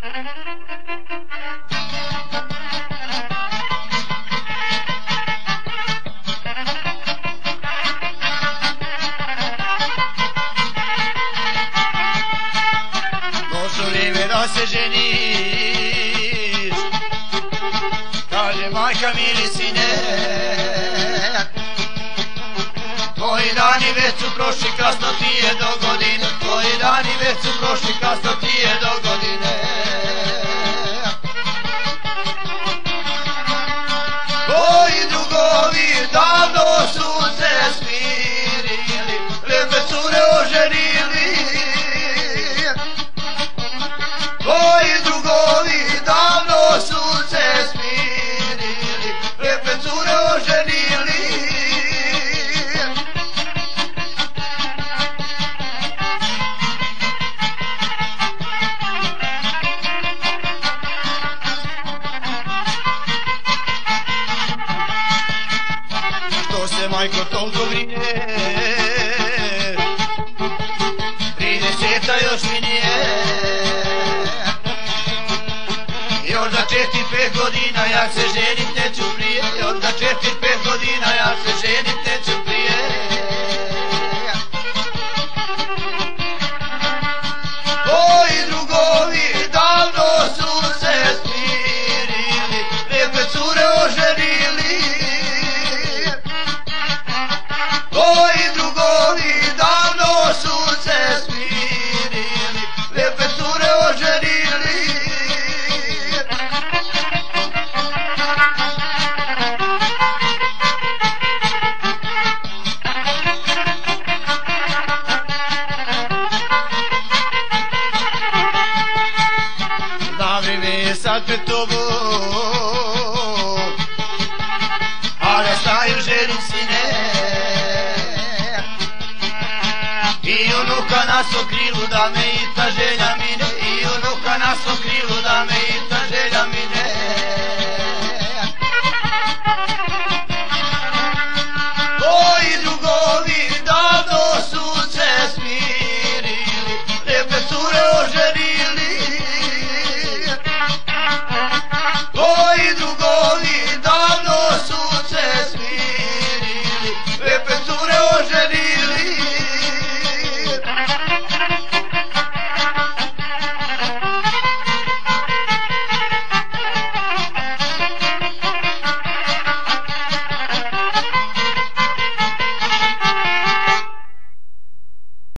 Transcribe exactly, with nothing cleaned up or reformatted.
Došlo vrijeme da se ženiš, kaže majka mili sine, tvoji dani već su prošli, kasno ti je do godine, tvoji dani već su prošli, kasno ti je do godine. Tvoji drugovi davno su se smirili, lijepe cure oženili. Tvoji drugovi davno su se smirili, lijepe cure oženili. Što se majko toliko brine, trideseta još mi nije. Još za četiri pet godina ja se ženit neću prije, još za četiri pet godina ja se ženit neću prije. Tvoji drugovi davno su se smirili, lijepe cure oženili. Tvoji drugovi davno su se smirili, lijepe cure oženili. Sad pred tobom, a da staju želim sine, i unuka nas okrilu da me i ta želja